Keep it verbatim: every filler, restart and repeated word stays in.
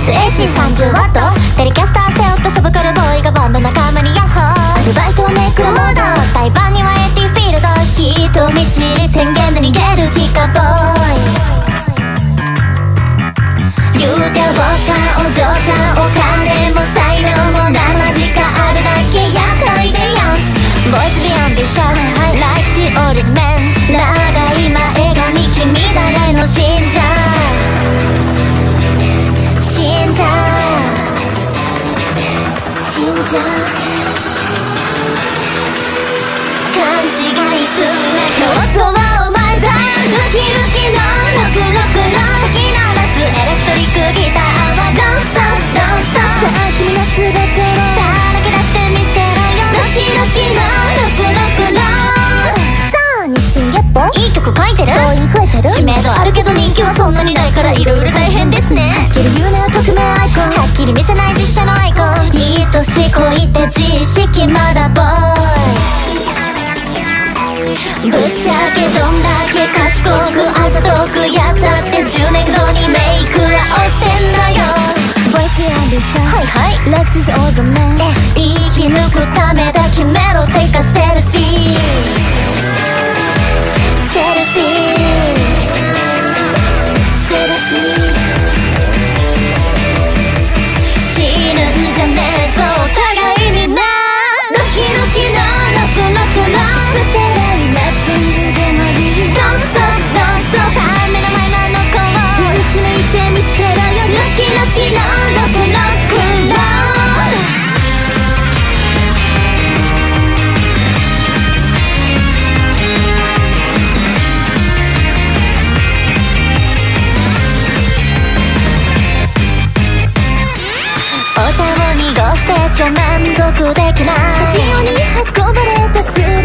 ス エーシーさんじゅうワット テレキャスター背負ったサブカルボーイがバンド仲間にヤッホー。アルバイトはネクロモード、対バンにはエティフィールド、人見知り宣言で逃げるキカボーイ。言うておばちゃんお嬢ちゃんお金も才能も生地があるだけ厄介でやんす。 Boys be ambitious like the old man。 長い前髪君誰の信者信者信者勘違いすんな競争はお前だ。ルキルキのロクロクの吹き鳴らすエレクトリックギターは Don't stop don't stop。 さあ君の全てをさらけ出してみせろよ。ロキロキのロクロクのさあ日進月歩いい曲書いてる動員増えてる知名度あるけど人気はそんなにないからいろいろ大変ですね。はっきり言うなよ匿名アイコンはっきり見せない実写のアイコン。いい年こいて自意識まだボーイ。ぶっちゃけどんだけ賢くあざとくやったってじゅうねんごにメイクら落ちてんだよ。 Voice be ambitious はいはい Like this old man。 生き抜くためだ決めろ Take a selfie セルフィーセルフィー死ぬんじゃねえぞお互いにな。ロキロキのロクロクの捨てないラブソングでもいい Don't stop don't stop。 さあ目の前のあの子を打ち抜いてみせろよ。ロキロキのロクロクロお茶を濁してちゃ満足できない。スタジオに運ばれたス